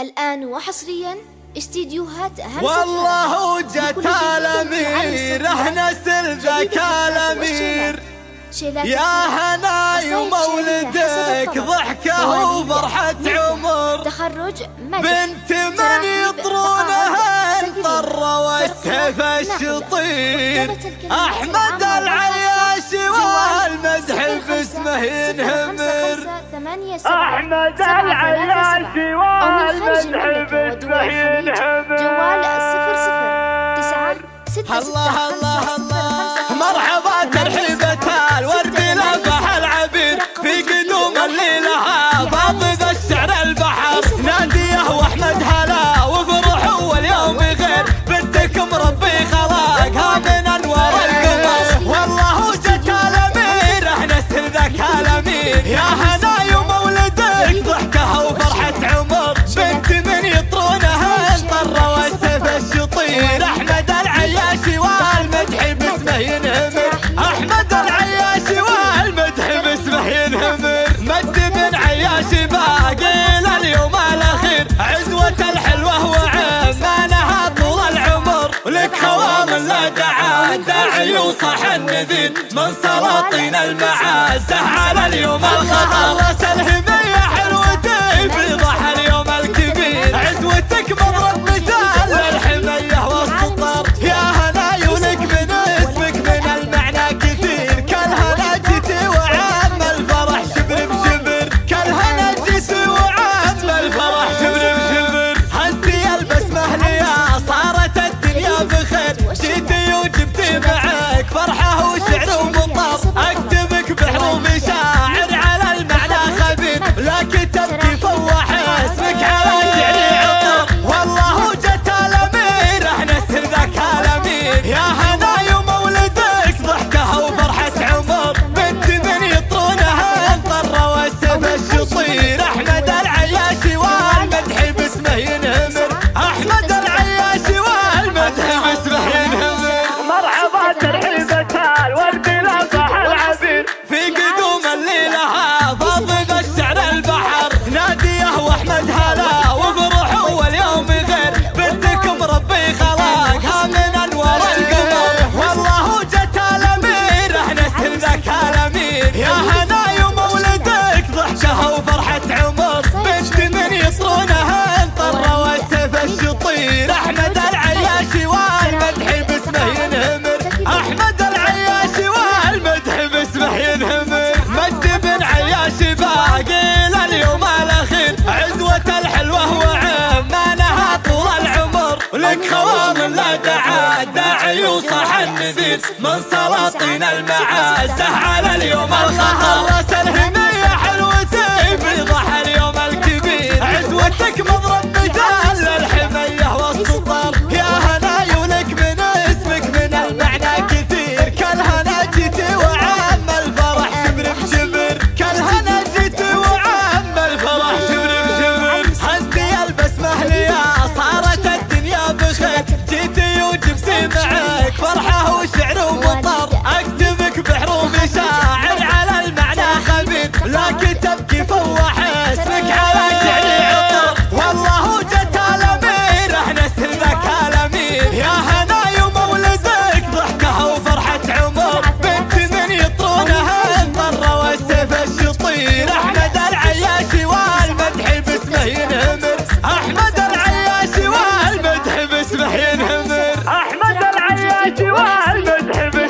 الآن وحصريا استديوهات همسة والله جت الأمير احنا سر ذاك الأمير يا هناي ومولدك ضحكة وفرحة عمر تخرج بنت من يطرونها انطر والسيف الشطير أحمد العياشي والمدح باسمه ينهمر أحمد العياشي والمدح باسمه ينهمر جوال 009 الله الله الله مرحبا ترحيبة الورد لفح العبير في قدوم الليلة باطق الشعر البحر ناديه واحمد هلا وفرحوا واليوم غير بنتكم ربي خلقها من انوار القمر والله جت الامير احنا سر ذاك الامير يا هناي ومولدك ضحكها وفرحة عمر بنت من يطرونها انطر والسيف الشطير احمد العياشي والمدح باسمه ينهمر احمد العياشي والمدح باسمه ينهمر مجد بن عياشي باقي لليوم الاخير عزوة الحلوة وعمانها طول العمر لك خوام لا داعي يوصح النذير من سلاطين المعازة على اليوم الخطر راس الهمية حلوتي بيضح اليوم الكبير عزوتك مر المثال للحمية والسطر يا هناي ولك من اسمك من المعنى كثير كالهنا جيتي وعم الفرح شبر بشبر كالهنا جيتي وعم الفرح شبر بشبر هزي البسمة ليا صارت الدنيا بخير جيتي وجبتي معك فرحة وشعر ومطر اكتبك بحروف شاعر على المعنى خبير لكن تبكي فوح اسمك على شعري عطر والله جت الامير احنا سر ذاك الامير يا هناي ومولدك ضحكها وفرحة عمر بنت من يطرونها انطر والسيف الشطير احمد العياشي والمدح باسمه ينهمر احمد العياشي والمدح باسمه ينهمر مرحبا ترحيبة الورد لفح العبير في قدوم الليلة فاضق الشعر البحر ناديه واحمد هلا وفرحوا واليوم غير بنتكم ربي خلقها من انوار القمر والله جت الامير احنا سر ذاك الامير يا هناي ومولدك ضحكها وفرحة عمر بنت من يصرونها انطر والسيف الشطير احمد العياشي والمدح باسمه ينهمر احمد العياشي والمدح باسمه ينهمر مجد بن عياشي باقي لليوم الاخير عزوة الحلوة وعمانها طول العمر لك خوام لا داعي يوصح النذير من سلاطين المعازة على اليوم الخطر راس الهمية حلوتي بيضح اليوم الكبير عزوتك مضرب مثال للحمية والسطر يا هناي ولك من اسمك من المعنى كثير كالهنا جيتي وعم الفرح شبر بشبر كالهنا جيتي وعم الفرح شبر بشبر هزي البسمة ليا صارت الدنيا بخير جيتي وجبتي معك فرحة وشعر ومطر اكتبك بحروف شاعر على المعنى خبير لكن تبكي فوح اسمك على شعري عطر والله جت الامير احنا سر ذاك الامير يا هناي ومولدك ضحكها وفرحة عمر بنت من يطرونها انطر والسيف الشطير احمد العياشي والمدح باسمه ينهمر احمد العياشي والمدح باسمه ينهمر أحمد العياشي والمدح